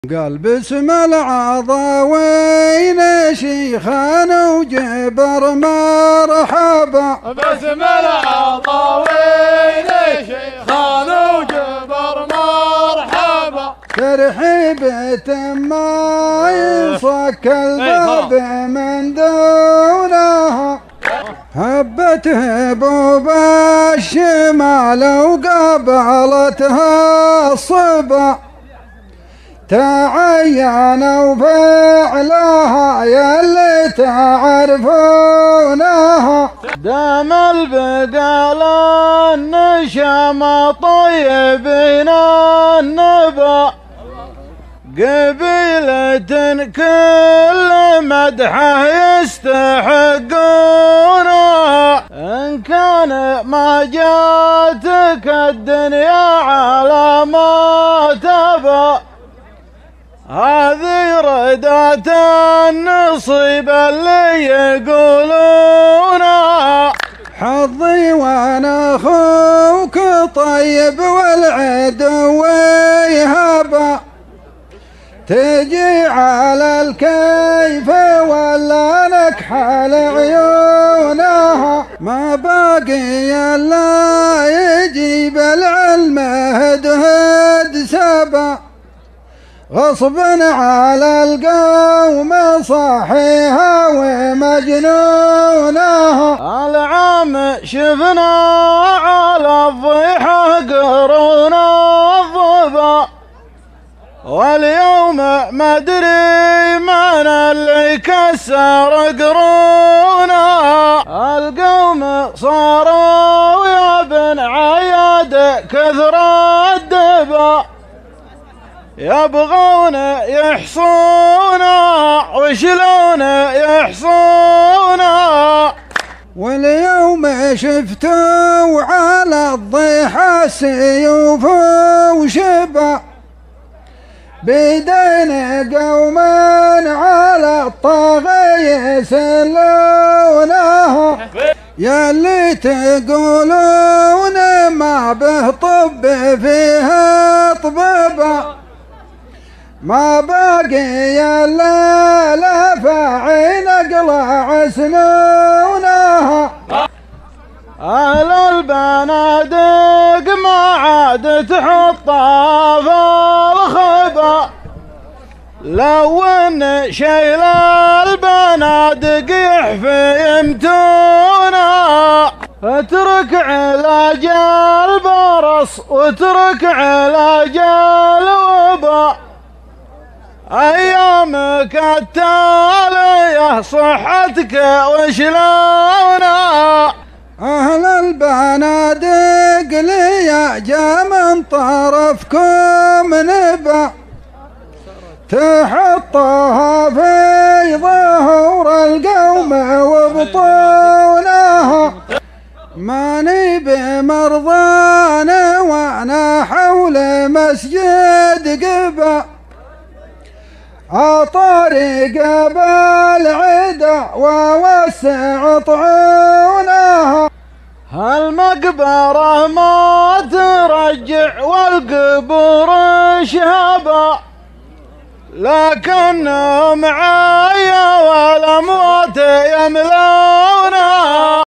قال باسم العضاوين شيخان وجبر مرحبا. باسم العضاوين شيخان وجبر مرحبا. ترحيبة ما يصك الباب من دونها. هبت هبوب الشمال وقابلتها الصبا. تعينوا فعلها يلي تعرفونها. دام البقال النشام طيبين النبا. قبيلة كل مدحه يستحقونها. إن كان ما جاتك الدنيا على ما تبى. هذه ردات النصيب اللي يقولونها. حظي وانا اخوك طيب والعدو يهبى. تجي على الكيف ولا نكحل عيونها. ما باقي الا يجيب العلم هدهد سبا. غصبا على القوم صاحيها ومجنونها. العام شفنا على الضيحة قرون الضبا. واليوم ما ادري من اللي كسر قرونها. القوم صاروا يا بن عياد كثر الدبا. يبغون يحصونا وشلون يحصونا. واليوم شفتوا على الضيحة سيوف وشبا. بيدين قوما على الطاغي يسلونها. ياللي تقولون ما به طب فيها طببا. ما باقي الا لفاعي نقلع سنونها. اهل البنادق ما عاد تحطها في الخبا. لو ان شيل البنادق يحفي يمتونها. اترك علاج البرص واترك علاج الوبا. ايامك التالية صحتك وشلونها. اهل البنادق لي جا من طرفكم نبا. تحطها في ظهور القوم وبطونها. ماني بمرضان وانا حول مسجد قبا. عطارق بالعدا ووسع طعونها. هالمقبرة ما ترجع والقبور شهبا. لكنهم عايا والأموات يملونها.